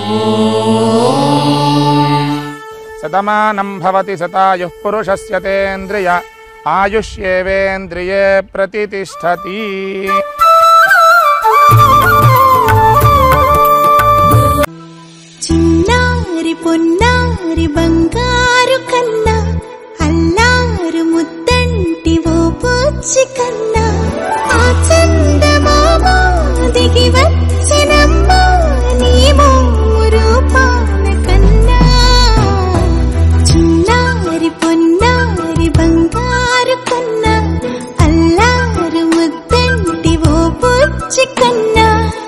శతమానం భవతి శతాయుః పురుషస్య తేంద్రియ ఆయుష్యేవేంద్రియే ప్రతిష్టతి. చిన్నారి పొన్నారి బంగారు కన్నా అల్లారు ముద్దంటి ఓ పూచి కన్నా ఆ చందమామ దిగి వచ్చినమ్మా నీ రూపాన కన్నా. చిన్నారి పొన్నారి బంగారు కన్నా అల్లారు ముద్దంటి ఓ పూచి కన్నా.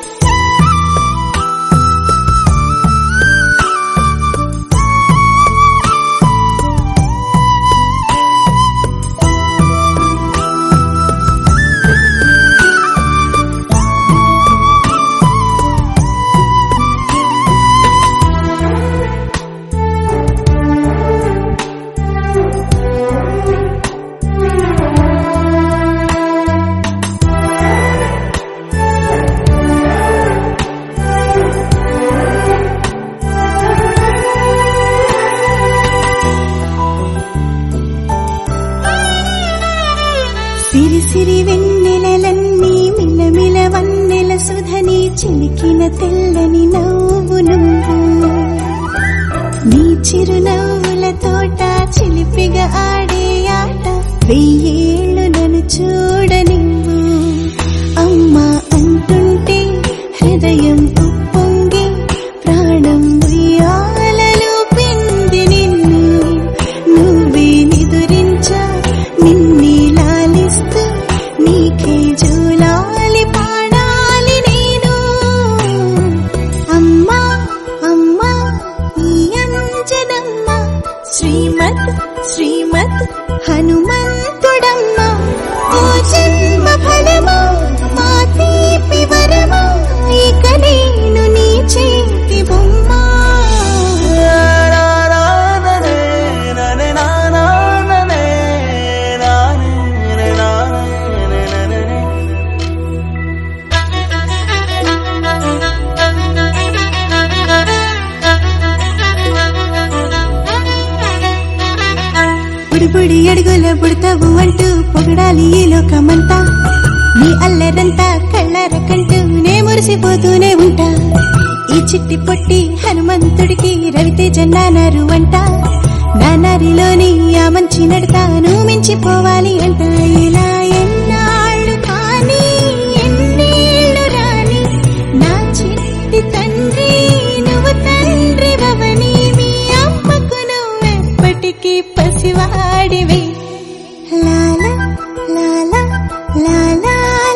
సిరి సిరి వెన్నెలలన్నీ మిలమిల వన్నెల సుధని చిలికిన తెల్లని నవ్వు నువ్వు. నీ చిరునవ్వుల తోట చిలిపిగా ఆడే ఆట వెయ్యేళ్ళు నన్ను చూడనివ్వు. అమ్మా అంటుంటే హృదయం ఉప్పొంగి ప్రాణం ఉయ్యాలలో పిండి నిన్ను. నువ్వే నిదురించా నిన్నే లాలిస్తూ నీకే జోలాలి పాడాలి నేను. అమ్మా అమ్మా ఈ అంజనమ్మ శ్రీమత్ శ్రీమత్ హనుమంతుడమ్మ. ఓ జన్మ ఫలమా మా తీపి వరమా ఇక నేను నీ చేతి బొమ్మ. బుడి అడుగుల బుడతావు అంటూ పొగడాలి ఈ లోకమంతా. నీ అల్లరంతా కళ్ళారకంటూ నే మురిసిపోతూనే ఉంటా. ఈ చిట్టి పొట్టి హనుమంతుడికి రవితేజ నానారు అంట. నానారిలోని ఆ మంచి నడతాను మించిపోవాలి అంట. ఇలా ఎన్నాళ్ళు కానీ ఎన్నేళ్ళు రాని నా చిట్టి తండ్రి నువ్వు తండ్రి భవని. మీ అమ్మకు నువ్వెప్పటికీ పసివాడివి. లాలా లాలా లాలా